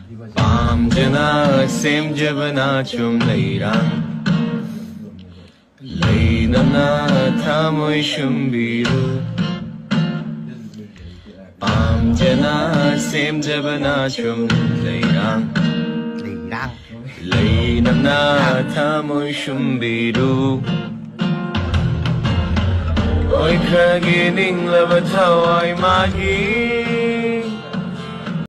Pamjana sem jabana chum leirang Leinamna thamoy shumbiru Pamjana sem jabana chum leirang Leinamna thamoy shumbiru Oi kagining labathaway magi